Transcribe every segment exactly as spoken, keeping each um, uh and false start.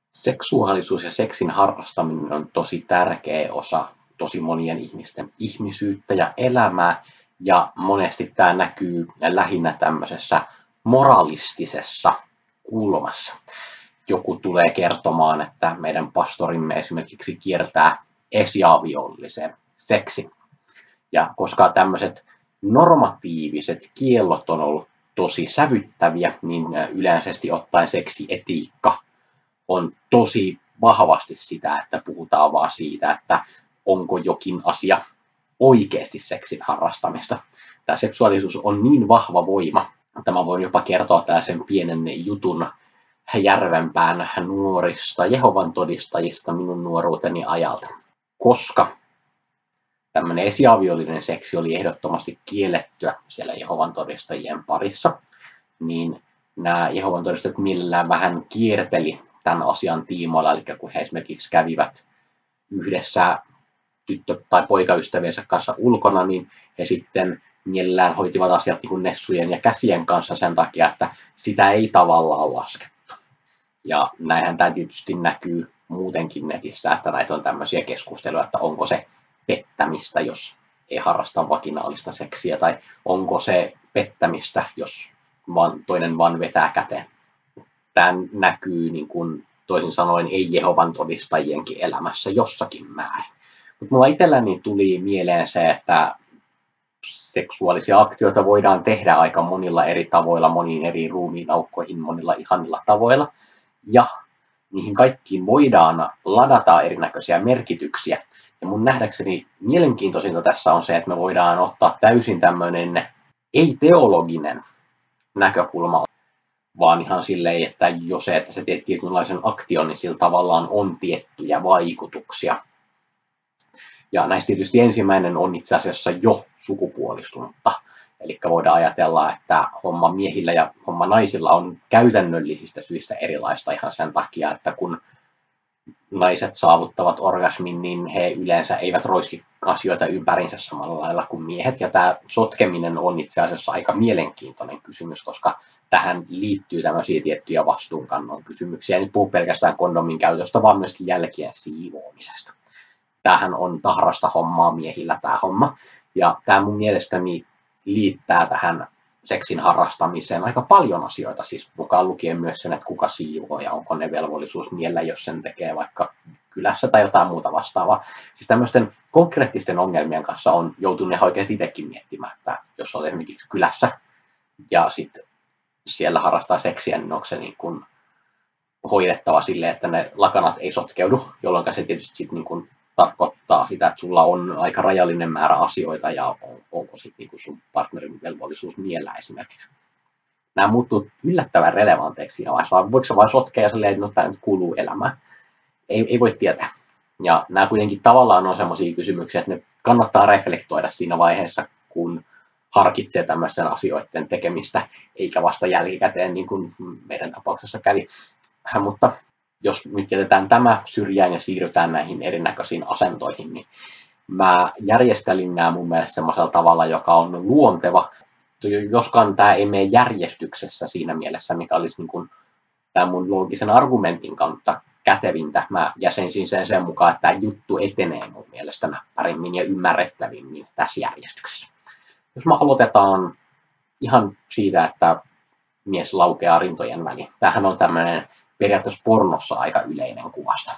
Seksuaalisuus ja seksin harrastaminen on tosi tärkeä osa tosi monien ihmisten ihmisyyttä ja elämää, ja monesti tämä näkyy lähinnä tämmöisessä moralistisessa kulmassa. Joku tulee kertomaan, että meidän pastorimme esimerkiksi kiertää esiaviollisen seksin. Ja koska tämmöiset normatiiviset kiellot on ollut tosi sävyttäviä, niin yleisesti ottaen seksietiikka on tosi vahvasti sitä, että puhutaan vaan siitä, että onko jokin asia oikeasti seksin harrastamista. Tämä seksuaalisuus on niin vahva voima, että mä voin jopa kertoa tällaisen pienen jutun Järvenpään nuorista Jehovan todistajista minun nuoruuteni ajalta. Koska tämmöinen esiaviollinen seksi oli ehdottomasti kiellettyä siellä Jehovan todistajien parissa, niin nämä Jehovan todistajat millään vähän kierteli tämän asian tiimoilla, eli kun he esimerkiksi kävivät yhdessä tyttö- tai poikaystäviensä kanssa ulkona, niin he sitten mielellään hoitivat asiat niin kuin nessujen ja käsien kanssa sen takia, että sitä ei tavallaan laskettu. Ja näinhän tämä tietysti näkyy muutenkin netissä, että näitä on tämmöisiä keskusteluja, että onko se pettämistä, jos ei harrasta vaginaalista seksiä, tai onko se pettämistä, jos vaan toinen vaan vetää käteen. Tämä näkyy niin kuin, toisin sanoen ei Jehovan todistajienkin elämässä jossakin määrin. Mutta mulla itselläni tuli mieleen se, että seksuaalisia aktioita voidaan tehdä aika monilla eri tavoilla, moniin eri ruumiinaukkoihin, monilla ihanilla tavoilla. Ja niihin kaikkiin voidaan ladata erinäköisiä merkityksiä. Ja mun nähdäkseni mielenkiintoisinta tässä on se, että me voidaan ottaa täysin tämmöinen ei-teologinen näkökulma, vaan ihan silleen, että jos se, että sä teet tietynlaisen aktion, niin sillä tavallaan on tiettyjä vaikutuksia. Ja näistä tietysti ensimmäinen on itse asiassa jo sukupuolistunutta. Eli voidaan ajatella, että homma miehillä ja homma naisilla on käytännöllisistä syistä erilaista ihan sen takia, että kun naiset saavuttavat orgasmin, niin he yleensä eivät roiski asioita ympärinsä samalla lailla kuin miehet. Ja tämä sotkeminen on itse asiassa aika mielenkiintoinen kysymys, koska tähän liittyy tämmöisiä tiettyjä vastuunkannon kysymyksiä. En nyt puhu pelkästään kondomin käytöstä, vaan myöskin jälkien siivoamisesta. Tämähän on tahrasta hommaa miehillä tämä homma. Ja tämä mun mielestäni liittää tähän seksin harrastamiseen aika paljon asioita, siis mukaan lukien myös sen, että kuka siivoo ja onko ne velvollisuus miellä, jos sen tekee vaikka kylässä tai jotain muuta vastaavaa. Siis tämmöisten konkreettisten ongelmien kanssa on joutunut ihan oikeasti itsekin miettimään, että jos olet esimerkiksi kylässä ja sitten siellä harrastaa seksiä, niin onko se niin kuin hoidettava silleen, että ne lakanat ei sotkeudu, jolloin se tietysti sitten niin kuin tarkoittaa sitä, että sulla on aika rajallinen määrä asioita ja onko sitten niinku sun partnerin velvollisuus miellä esimerkiksi. Nämä muuttuu yllättävän relevanteiksi siinä vaiheessa, vaan voiko se vain sotkea ja silleen, että no, tämä nyt kuuluu elämään. Ei, ei voi tietää. Ja nämä kuitenkin tavallaan on sellaisia kysymyksiä, että ne kannattaa reflektoida siinä vaiheessa, kun harkitsee tämmöisten asioiden tekemistä, eikä vasta jälkikäteen, niin kuin meidän tapauksessa kävi. Mutta jos nyt jätetään tämä syrjään ja siirrytään näihin erinäköisiin asentoihin, niin mä järjestelin nämä mun mielestä semmoisella tavalla, joka on luonteva, joskaan tämä ei mene järjestyksessä siinä mielessä, mikä olisi niin kuin tämän mun loogisen argumentin kautta kätevintä. Mä jäsensin sen sen mukaan, että tämä juttu etenee mun mielestä näppärimmin ja ymmärrettävimmin tässä järjestyksessä. Jos me aloitetaan ihan siitä, että mies laukeaa rintojen väliin. Tämähän on tämmöinen periaatteessa pornossa aika yleinen kuvasta.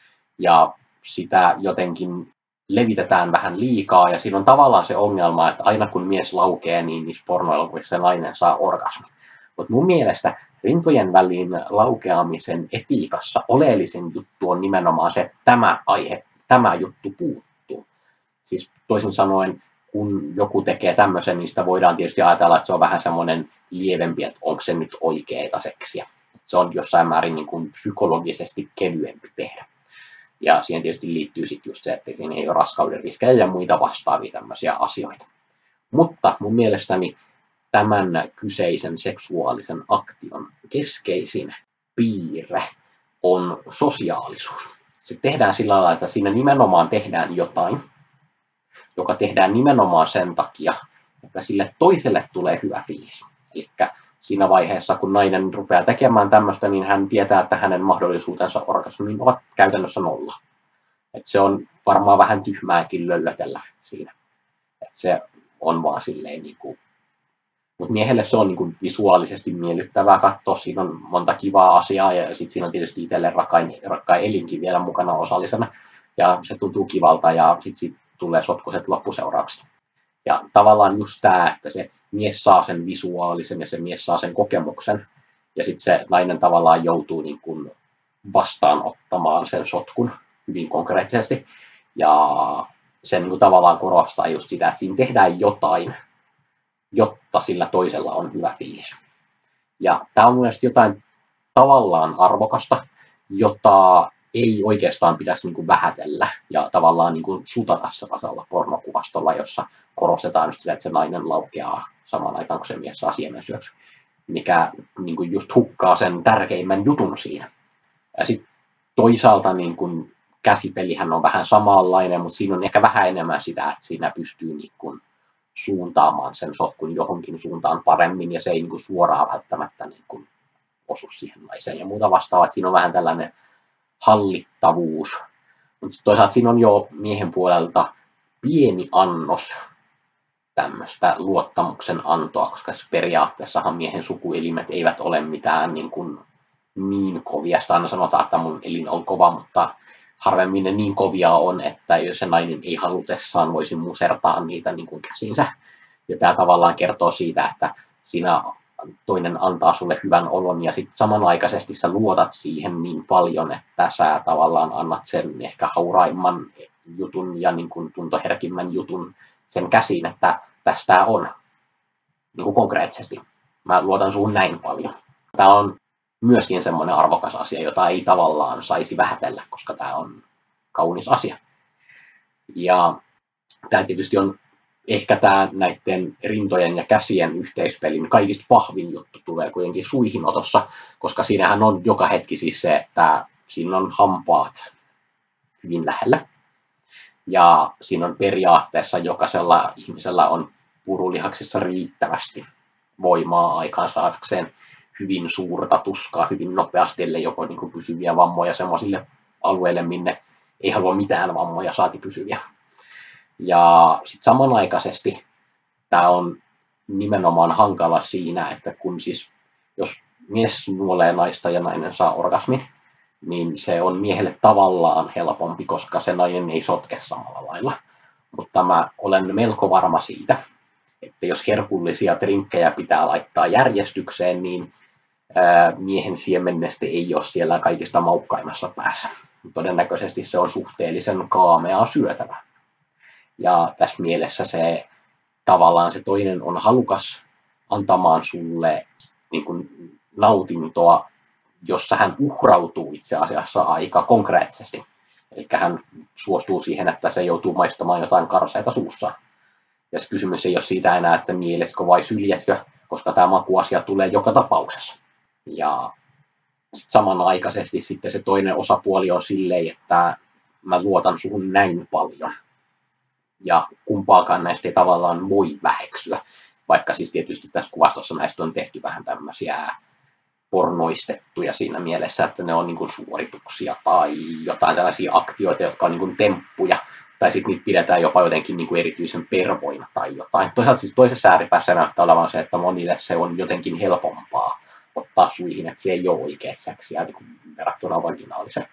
Ja sitä jotenkin levitetään vähän liikaa, ja siinä on tavallaan se ongelma, että aina kun mies laukee, niin niissä pornoelokuvissa se nainen saa orgasmin. Mutta mun mielestä rintojen väliin laukeamisen etiikassa oleellisen juttu on nimenomaan se, että tämä aihe, tämä juttu puuttuu. Siis toisin sanoen, kun joku tekee tämmöisen, niin sitä voidaan tietysti ajatella, että se on vähän semmoinen lievempi, että onko se nyt oikeaa seksiä. Se on jossain määrin niin kuin psykologisesti kevyempi tehdä. Ja siihen tietysti liittyy sitten just se, että siinä ei ole raskauden riskejä ja muita vastaavia tämmöisiä asioita. Mutta mun mielestäni tämän kyseisen seksuaalisen aktion keskeisin piirre on sosiaalisuus. Se tehdään sillä lailla, että siinä nimenomaan tehdään jotain, joka tehdään nimenomaan sen takia, että sille toiselle tulee hyvä fiilis. Eli siinä vaiheessa, kun nainen rupeaa tekemään tämmöistä, niin hän tietää, että hänen mahdollisuutensa orgasmiin ovat käytännössä nolla. Et se on varmaan vähän tyhmääkin löllötellä siinä. Et se on vaan silleen niin kuin... Mutta miehelle se on niin kuin visuaalisesti miellyttävää katsoa. Siinä on monta kivaa asiaa ja sitten siinä on tietysti itselle rakkain, rakkain elinkin vielä mukana osallisena. Ja se tuntuu kivalta ja sitten sit tulee sotkuiset loppuseuraukset. Ja tavallaan just tämä, että se mies saa sen visuaalisen ja se mies saa sen kokemuksen. Ja sitten se nainen tavallaan joutuu niin kuin vastaanottamaan sen sotkun hyvin konkreettisesti. Ja se niin kuin tavallaan korostaa just sitä, että siinä tehdään jotain, jotta sillä toisella on hyvä fiilis. Ja tämä on mielestäni jotain tavallaan arvokasta, jota ei oikeastaan pitäisi niin kuin vähätellä ja tavallaan niin kuin sutata sellaisella pornokuvastolla, jossa korostetaan just sitä, että se nainen laukeaa samaan aikaan, kun se mies saa siemensyöksy, mikä niin kuin just hukkaa sen tärkeimmän jutun siinä. Ja sitten toisaalta niin kuin käsipelihän on vähän samanlainen, mutta siinä on ehkä vähän enemmän sitä, että siinä pystyy niin kuin suuntaamaan sen sotkun johonkin suuntaan paremmin, ja se ei niin kuin suoraan välttämättä niin kuin osu siihen naiseen ja muuta vastaavaa. Siinä on vähän tällainen hallittavuus, mutta toisaalta siinä on jo miehen puolelta pieni annos tämmöistä luottamuksen antoa, koska periaatteessahan miehen sukuelimet eivät ole mitään niin, kuin niin kovia. Sitä aina sanotaan, että mun elin on kova, mutta harvemmin ne niin kovia on, että jos se nainen ei halutessaan voisi musertaa niitä niin kuin käsinsä. Ja tämä tavallaan kertoo siitä, että siinä toinen antaa sulle hyvän olon ja sitten samanaikaisesti sä luotat siihen niin paljon, että sä tavallaan annat sen ehkä hauraimman jutun ja niin kuin tuntoherkimmän jutun sen käsiin, että tästä on niin kuin konkreettisesti. Mä luotan suhun näin paljon. Tämä on myöskin semmoinen arvokas asia, jota ei tavallaan saisi vähätellä, koska tämä on kaunis asia. Ja tämä tietysti on ehkä tämä näiden rintojen ja käsien yhteispelin kaikista vahvin juttu tulee kuitenkin suihinotossa, koska siinähän on joka hetki siis se, että siinä on hampaat hyvin lähellä. Ja siinä on periaatteessa jokaisella ihmisellä on purulihaksissa riittävästi voimaa aikaansaadakseen hyvin suurta tuskaa hyvin nopeasti, ellei joko niin kuin pysyviä vammoja semmoisille alueille, minne ei halua mitään vammoja, saati pysyviä. Ja sitten samanaikaisesti tämä on nimenomaan hankala siinä, että kun siis, jos mies nuolee naista ja nainen saa orgasmin, niin se on miehelle tavallaan helpompi, koska se nainen ei sotke samalla lailla. Mutta mä olen melko varma siitä, että jos herkullisia trinkkejä pitää laittaa järjestykseen, niin ää, miehen siemenneste ei ole siellä kaikista maukkaimmassa päässä. Todennäköisesti se on suhteellisen kaameaa syötävää. Ja tässä mielessä se tavallaan se toinen on halukas antamaan sulle niin kuin nautintoa, jossa hän uhrautuu itse asiassa aika konkreettisesti. Eli hän suostuu siihen, että se joutuu maistamaan jotain karseita suussa. Ja se kysymys ei ole siitä enää, että mieletkö vai syljetkö, koska tämä makuasia tulee joka tapauksessa. Ja sit samanaikaisesti sitten se toinen osapuoli on silleen, että mä luotan suhun näin paljon. Ja kumpaakaan näistä ei tavallaan voi väheksyä. Vaikka siis tietysti tässä kuvastossa näistä on tehty vähän tämmöisiä pornoistettuja siinä mielessä, että ne on niin kuin suorituksia tai jotain tällaisia aktioita, jotka on niin kuin temppuja. Tai sitten niitä pidetään jopa jotenkin niin kuin erityisen pervoina tai jotain. Toisaalta siis toisessa ääripäässä näyttää olevan se, että monille se on jotenkin helpompaa ottaa suihin, että se ei ole oikea seksiä niin kuin verrattuna vaginaalisen.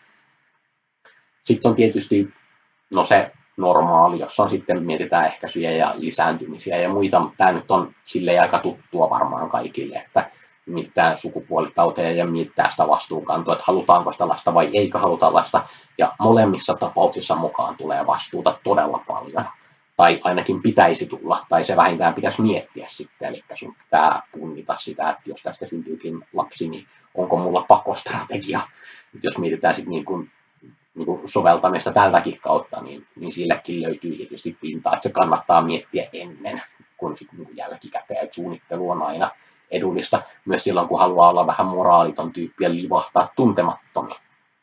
Sitten on tietysti no se normaali, jossa on sitten mietitään ehkäisyjä ja lisääntymisiä ja muita. Tämä nyt on silleen aika tuttua varmaan kaikille, että mietitään sukupuolitauteja ja mietitään sitä vastuunkantoa, että halutaanko sitä lasta vai eikö haluta lasta. Ja molemmissa tapauksissa mukaan tulee vastuuta todella paljon. Tai ainakin pitäisi tulla, tai se vähintään pitäisi miettiä sitten. Eli sun pitää punnita sitä, että jos tästä syntyykin lapsi, niin onko mulla pakostrategia. Jos mietitään sitten niin kuin niin kuin soveltamista tältäkin kautta, niin, niin sillekin löytyy tietysti pintaa, että se kannattaa miettiä ennen kuin sitten niin jälkikäteen, että suunnittelu on aina edullista, myös silloin kun haluaa olla vähän moraaliton tyyppi ja livahtaa tuntemattomia,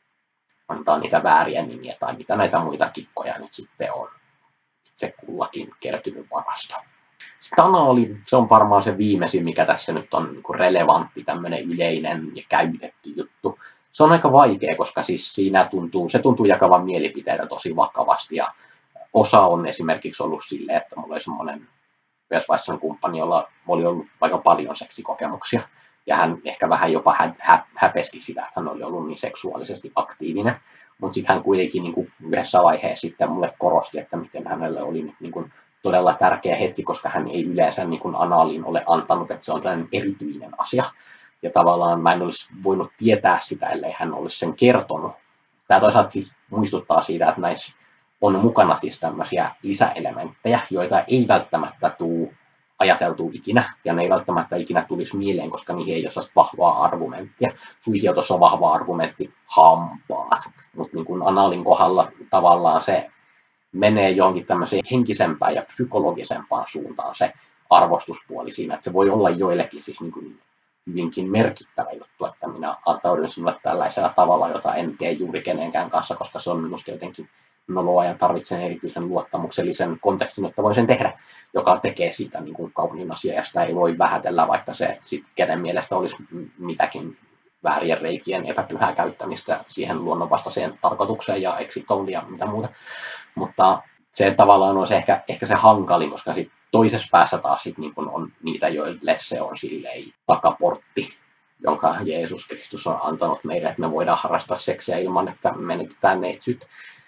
antaa niitä vääriä nimiä tai mitä näitä muita kikkoja nyt sitten on itse kullakin kertynyt varasta. Sitten anaali, se on varmaan se viimeisin, mikä tässä nyt on niin kuin relevantti, tämmöinen yleinen ja käytetty juttu. Se on aika vaikea, koska siis siinä tuntuu, se tuntuu jakavan mielipiteitä tosi vakavasti ja osa on esimerkiksi ollut silleen, että mulla oli semmoinen yhdessä kumppani, jolla oli ollut aika paljon seksikokemuksia ja hän ehkä vähän jopa hä- hä- häpesti sitä, että hän oli ollut niin seksuaalisesti aktiivinen. Mutta sitten hän kuitenkin niin kuin yhdessä vaiheessa sitten mulle korosti, että miten hänelle oli nyt niin kuin todella tärkeä hetki, koska hän ei yleensä niin kuin anaaliin ole antanut, että se on tällainen erityinen asia. Ja tavallaan mä en olisi voinut tietää sitä, ellei hän olisi sen kertonut. Tämä toisaalta siis muistuttaa siitä, että näissä on mukana siis tämmöisiä lisäelementtejä, joita ei välttämättä tule ajateltu ikinä, ja ne ei välttämättä ikinä tulisi mieleen, koska niihin ei ole vahvaa argumenttia. Suihiotossa on vahva argumentti hampaat, mutta niin kuin anaalin kohdalla tavallaan se menee johonkin tämmöiseen henkisempään ja psykologisempaan suuntaan se arvostuspuoli siinä, että se voi olla joillekin siis niin kuin hyvinkin merkittävä juttu, että minä antaudun sinulle tällaisella tavalla, jota en tee juuri kenenkään kanssa, koska se on minusta jotenkin noloa ja tarvitsen erityisen luottamuksellisen kontekstin, että voin sen tehdä, joka tekee siitä niin kuin kauniin asia, ja sitä ei voi vähätellä, vaikka se sitten kenen mielestä olisi mitäkin väärien reikien epäpyhää käyttämistä siihen luonnonvastaiseen tarkoitukseen ja exitoon ja mitä muuta. Mutta se tavallaan on se ehkä, ehkä se hankalin, koska sit toisessa päässä taas sit niin kun on niitä, joille se on silleen takaportti, jonka Jeesus Kristus on antanut meille, että me voidaan harrastaa seksiä ilman, että menetetään neitsyt.